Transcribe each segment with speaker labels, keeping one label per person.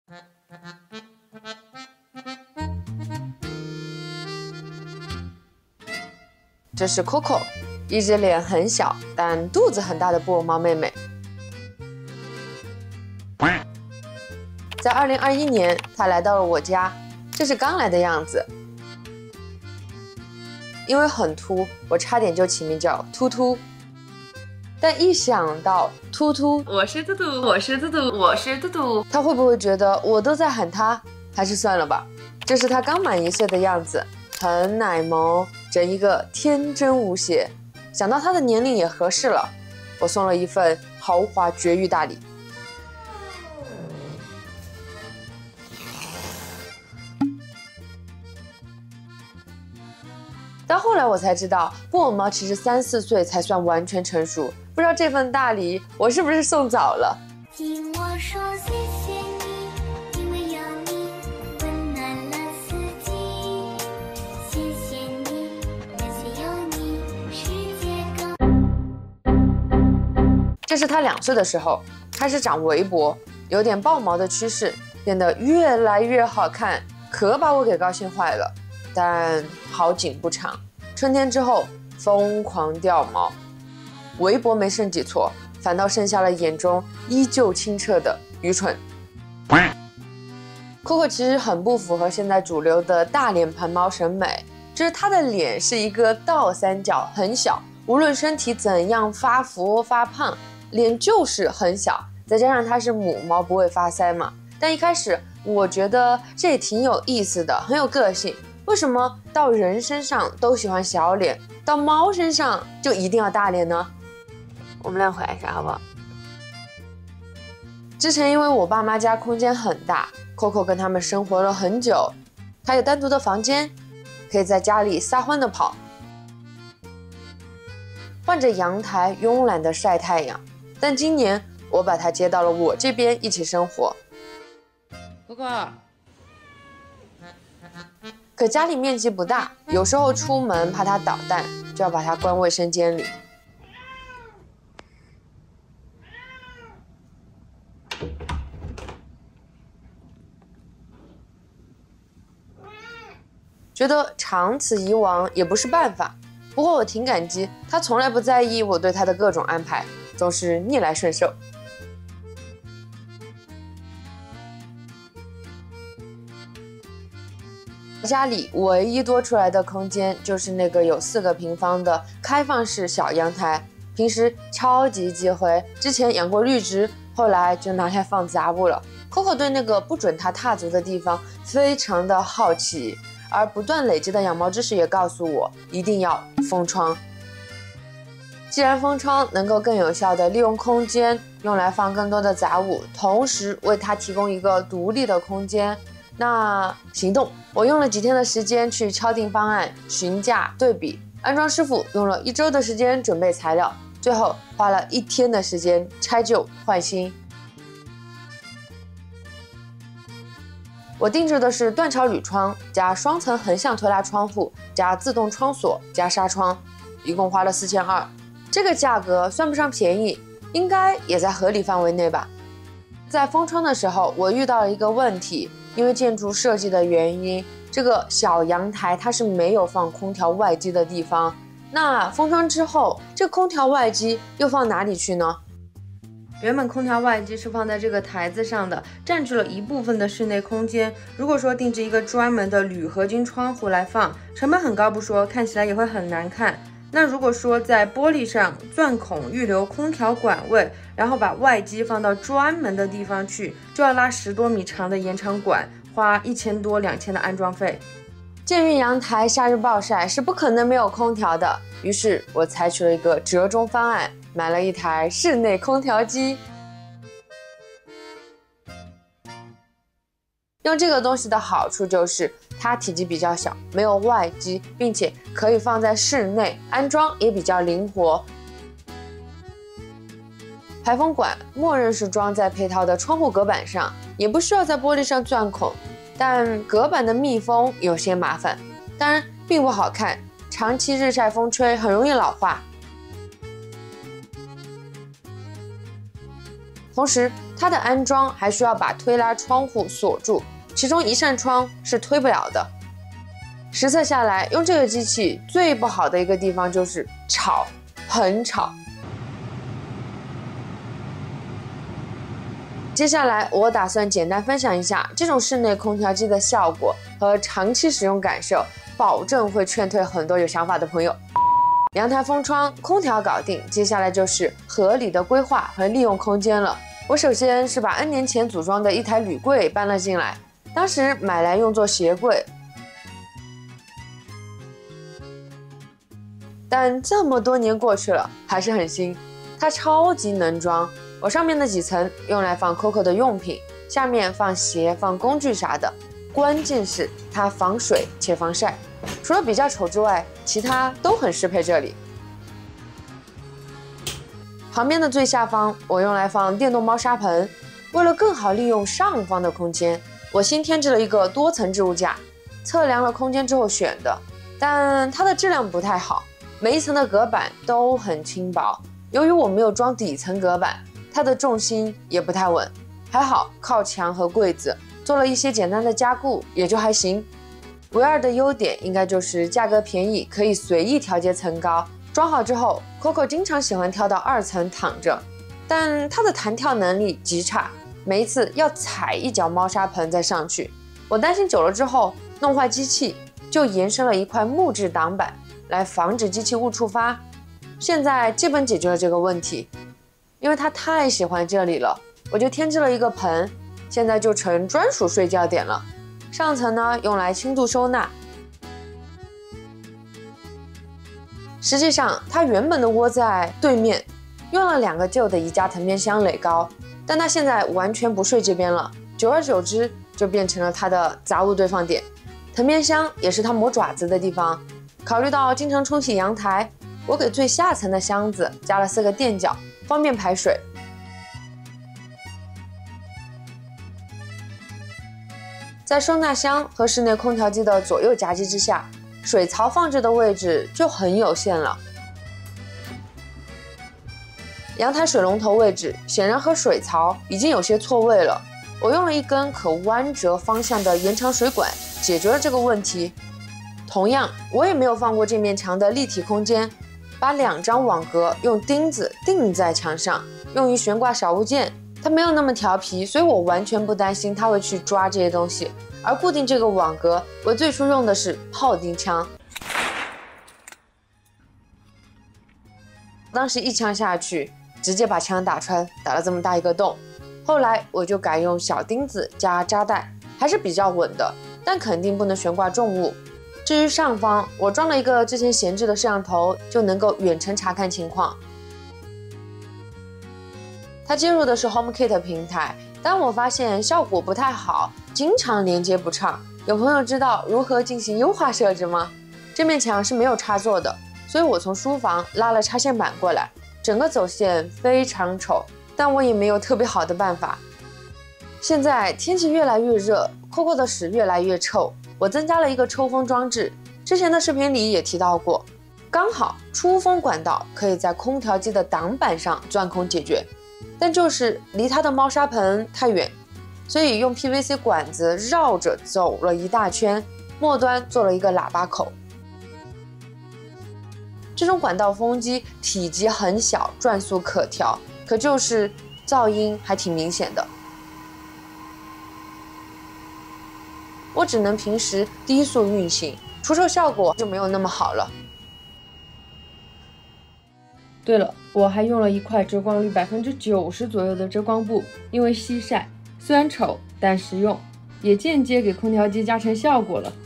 Speaker 1: 这是 Coco， 一只脸很小但肚子很大的布偶猫妹妹。在2021年，她来到了我家，这是刚来的样子。因为很秃，我差点就起名叫秃秃。但一想到秃秃，
Speaker 2: 我是嘟嘟，我是嘟嘟，我是嘟嘟，
Speaker 1: 她会不会觉得我都在喊她？还是算了吧。这是她刚满1岁的样子，很奶萌，整一个天真无邪。想到她的年龄也合适了，我送了一份豪华绝育大礼。到后来我才知道，布偶猫其实3、4岁才算完全成熟。不知道这份大礼我是不是送早了？
Speaker 3: 听我说谢谢你，因为有你温暖了四季。谢谢你，感谢有你，世界更。
Speaker 1: 这是它2岁的时候，开始长围脖，有点爆毛的趋势，变得越来越好看，可把我给高兴坏了。但好景不长，春天之后疯狂掉毛，围脖没剩几撮，反倒剩下了眼中依旧清澈的愚蠢。Coco 其实很不符合现在主流的大脸盘猫审美，就是它的脸是一个倒三角，很小，无论身体怎样发福发胖，脸就是很小。再加上它是母猫，不会发腮嘛。但一开始我觉得这也挺有意思的，很有个性。为什么到人身上都喜欢小脸，到猫身上就一定要大脸呢？我们俩回来一下好不好？之前因为我爸妈家空间很大， Coco 跟他们生活了很久，他有单独的房间，可以在家里撒欢的跑，换着阳台慵懒的晒太阳。但今年我把他接到了我这边一起生活。
Speaker 2: Coco，
Speaker 1: 可家里面积不大，有时候出门怕它捣蛋，就要把它关卫生间里。觉得长此以往也不是办法，不过我挺感激，它从来不在意我对它的各种安排，总是逆来顺受。家里唯一多出来的空间就是那个有4个平方的开放式小阳台，平时超级忌讳，之前养过绿植，后来就拿来放杂物了。Coco 对那个不准它踏足的地方非常的好奇，而不断累积的养猫知识也告诉我，一定要封窗。既然封窗能够更有效地利用空间，用来放更多的杂物，同时为它提供一个独立的空间，那行动！我用了几天的时间去敲定方案、询价、对比，安装师傅用了1周的时间准备材料，最后花了1天的时间拆旧换新。我定制的是断桥铝窗加双层横向推拉窗户加自动窗锁加纱窗，一共花了4200，这个价格算不上便宜，应该也在合理范围内吧。在封窗的时候，我遇到了一个问题，因为建筑设计的原因，这个小阳台它是没有放空调外机的地方。那封窗之后，这空调外机又放哪里去呢？原本空调外机是放在这个台子上的，占据了一部分的室内空间。如果说定制一个专门的铝合金窗户来放，成本很高不说，看起来也会很难看。那如果说在玻璃上钻孔预留空调管位，然后把外机放到专门的地方去，就要拉10多米长的延长管，花1000多2000的安装费。鉴于阳台夏日暴晒是不可能没有空调的，于是我采取了一个折中方案，买了一台室内空调机。用这个东西的好处就是它体积比较小，没有外机，并且可以放在室内，安装也比较灵活。排风管默认是装在配套的窗户隔板上，也不需要在玻璃上钻孔，但隔板的密封有些麻烦，当然并不好看，长期日晒风吹很容易老化。同时它的安装还需要把推拉窗户锁住，其中一扇窗是推不了的。实测下来，用这个机器最不好的一个地方就是吵，很吵。接下来我打算简单分享一下这种室内空调机的效果和长期使用感受，保证会劝退很多有想法的朋友。阳台封窗、空调搞定，接下来就是合理的规划和利用空间了。我首先是把 N 年前组装的一台铝柜搬了进来，当时买来用作鞋柜，但这么多年过去了，还是很新。它超级能装，我上面的几层用来放 Coco 的用品，下面放鞋、放工具啥的。关键是它防水且防晒，除了比较丑之外，其他都很适配这里。旁边的最下方，我用来放电动猫砂盆。为了更好利用上方的空间，我新添置了一个多层置物架，测量了空间之后选的，但它的质量不太好，每一层的隔板都很轻薄。由于我没有装底层隔板，它的重心也不太稳，还好靠墙和柜子做了一些简单的加固，也就还行。唯二的优点应该就是价格便宜，可以随意调节层高。装好之后 ，Coco 经常喜欢跳到2层躺着，但它的弹跳能力极差，每一次要踩一脚猫砂盆再上去。我担心久了之后弄坏机器，就延伸了一块木质挡板来防止机器误触发。现在基本解决了这个问题，因为它太喜欢这里了，我就添置了一个盆，现在就成专属睡觉点了。上层呢用来轻度收纳。实际上它原本的窝在对面，用了2个旧的宜家藤编箱垒高，但它现在完全不睡这边了，久而久之就变成了它的杂物堆放点。藤编箱也是它磨爪子的地方。考虑到经常冲洗阳台，我给最下层的箱子加了4个垫脚，方便排水。在收纳箱和室内空调机的左右夹击之下，水槽放置的位置就很有限了。阳台水龙头位置显然和水槽已经有些错位了，我用了一根可弯折方向的延长水管解决了这个问题。同样，我也没有放过这面墙的立体空间，把2张网格用钉子钉在墙上，用于悬挂小物件。它没有那么调皮，所以我完全不担心它会去抓这些东西。而固定这个网格，我最初用的是炮钉枪，当时一枪下去，直接把枪打穿，打了这么大一个洞。后来我就改用小钉子加扎带，还是比较稳的，但肯定不能悬挂重物。至于上方，我装了一个之前闲置的摄像头，就能够远程查看情况。它接入的是 HomeKit 平台，但我发现效果不太好，经常连接不畅。有朋友知道如何进行优化设置吗？这面墙是没有插座的，所以我从书房拉了插线板过来，整个走线非常丑，但我也没有特别好的办法。现在天气越来越热，Coco 的屎越来越臭，我增加了一个抽风装置，之前的视频里也提到过，刚好出风管道可以在空调机的挡板上钻孔解决，但就是离它的猫砂盆太远，所以用 PVC 管子绕着走了一大圈，末端做了一个喇叭口。这种管道风机体积很小，转速可调，可就是噪音还挺明显的。我只能平时低速运行，除臭效果就没有那么好了。对了，我还用了一块遮光率90%左右的遮光布，因为西晒，虽然丑但实用，也间接给空调机加成效果了。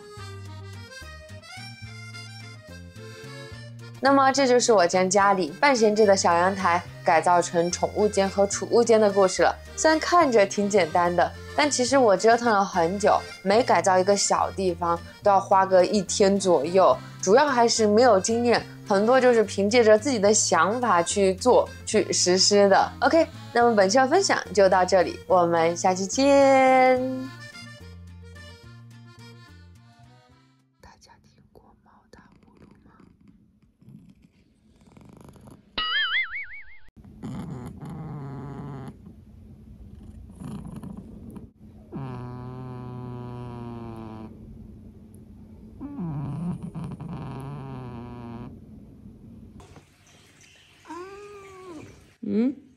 Speaker 1: 那么这就是我将家里半闲置的小阳台改造成宠物间和储物间的故事了。虽然看着挺简单的，但其实我折腾了很久，每改造一个小地方都要花个1天左右，主要还是没有经验，很多就是凭借着自己的想法去做去实施的。 OK， 那么本期的分享就到这里，我们下期见。大家听过猫打呼噜吗？
Speaker 2: 嗯。